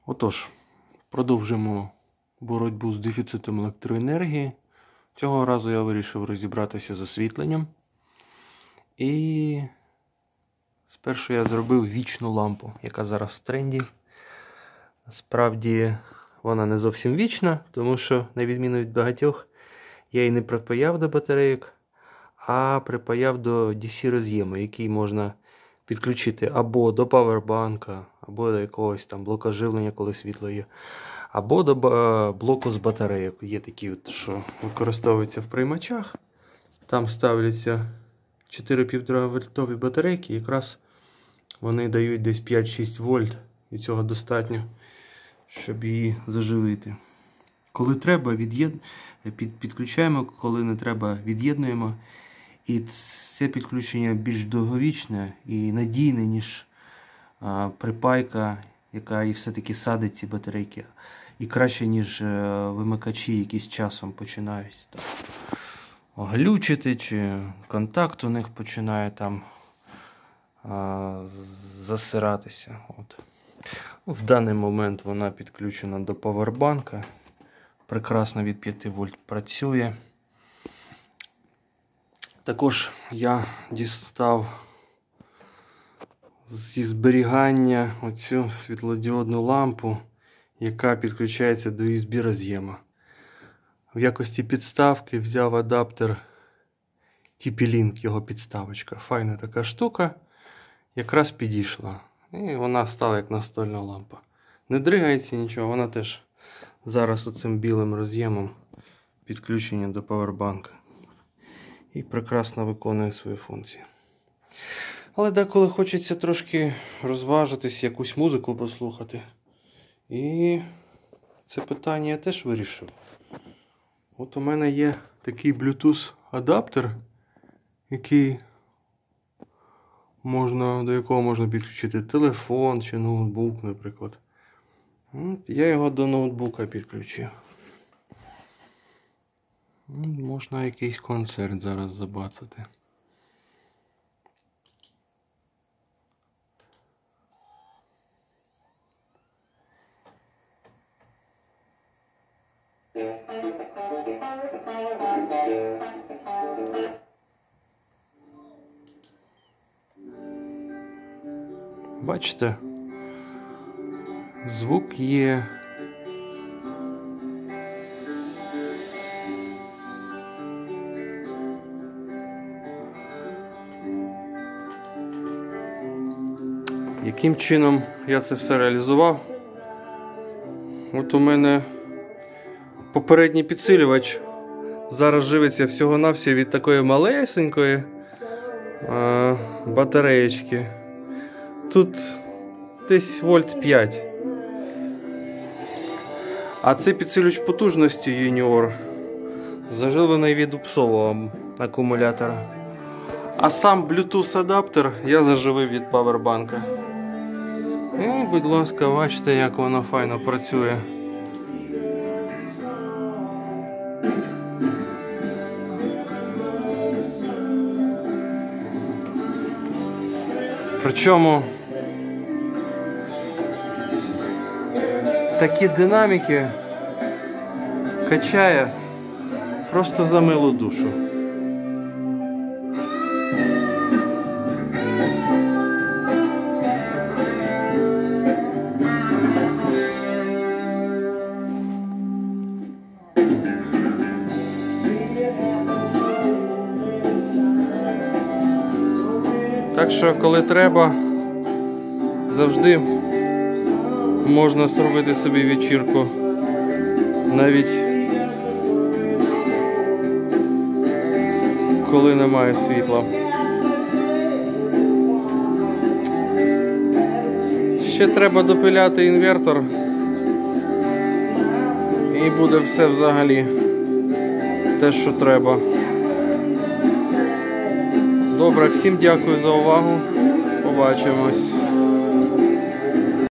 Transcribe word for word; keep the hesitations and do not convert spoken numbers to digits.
Отож, продовжимо боротьбу з дефіцитом електроенергії. Цього разу я вирішив розібратися з освітленням. І спершу я зробив вічну лампу, яка зараз в тренді. Насправді вона не зовсім вічна, тому що, на відміну від багатьох, я її не припаяв до батарейок, а припаяв до ді сі роз'єму, який можна підключити або до павербанка, або до якогось там блока живлення, коли світло є, або до блоку з батарейок. Є такі, що використовуються в приймачах. Там ставляться чотири півтора вольтові батарейки, якраз вони дають десь п'ять-шість вольт, і цього достатньо, щоб її заживити. Коли треба, від'єд... під... підключаємо, коли не треба, від'єднуємо. І це підключення більш довговічне і надійне, ніж а, припайка, яка і все-таки садить ці батарейки. І краще, ніж а, вимикачі, які з часом починають там глючити, чи контакт у них починає там а, засиратися. От. В даний момент вона підключена до павербанка. Прекрасно від п'яти вольт працює. Також я дістав зі зберігання оцю світлодіодну лампу, яка підключається до ю ес бі роз'єма. В якості підставки взяв адаптер Ті пі Лінк, його підставочка. Файна така штука, якраз підійшла. І вона стала як настольна лампа. Не дригається нічого, вона теж зараз оцим білим роз'ємом підключення до павербанка. І прекрасно виконує свої функції. Але деколи хочеться трошки розважитись, якусь музику послухати. І це питання я теж вирішив. От у мене є такий Bluetooth адаптер, який можна, до якого можна підключити телефон чи ноутбук, наприклад. От я його до ноутбука підключив. Можна якийсь концерт зараз забацати. Бачите? Звук є. Яким чином я це все реалізував? От у мене попередній підсилювач зараз живиться всього-навсього від такої малесенької а, батареєчки. Тут десь вольт п'ять. А це підсилювач потужності Юніор, заживлений від упсового акумулятора. А сам Bluetooth адаптер я заживив від павербанка. І, будь ласка, бачите, як воно файно працює. Причому такі динаміки качає просто за милу душу. Так що, коли треба, завжди можна зробити собі вечірку, навіть коли немає світла. Ще треба допиляти інвертор, і буде все взагалі те, що треба. Добре, всім дякую за увагу. Побачимось.